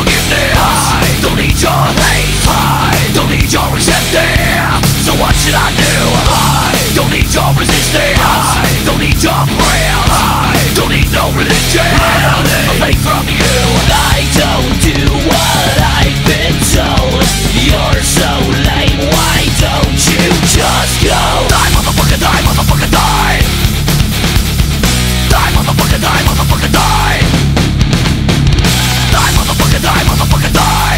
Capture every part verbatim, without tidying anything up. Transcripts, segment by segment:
forgiveness. I don't need your hate. I don't need your resentment. So what should I do? I don't need your resistance. I don't need your prayers. I don't need no religion. Nothing from you. I don't do what I've been told. You're so lame, why don't you just go? Die, motherfucker, die, motherfucker, die. Die, motherfucker, die, motherfucker, die. Die, motherfucker, die, motherfucker, die.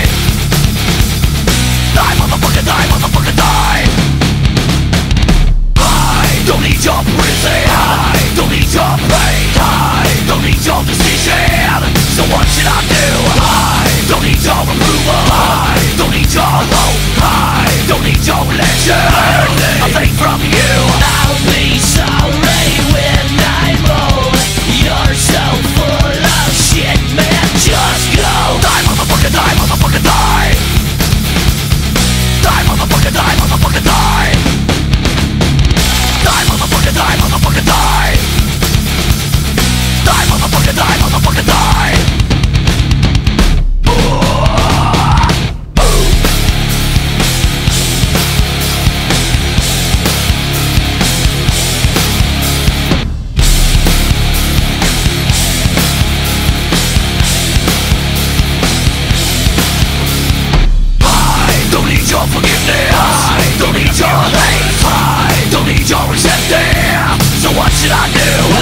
Die, motherfucker, die, motherfucker, die. I don't need your prison. I don't need your pain. I don't need your decision. So what should I do? I don't need your approval. I don't need your hope. I don't need your religion. Nothing from you. I'll be sorry when I'm old. You're so full of shit, man. Just go. Die, motherfucker, die, motherfucker, die. Die, motherfucker, die, motherfucker, die. Die, motherfucker, die, motherfucker, die. Die, motherfucker, die, motherfucker, die. Forgiveness. I don't need your hate. I don't need your resentment. So what should I do?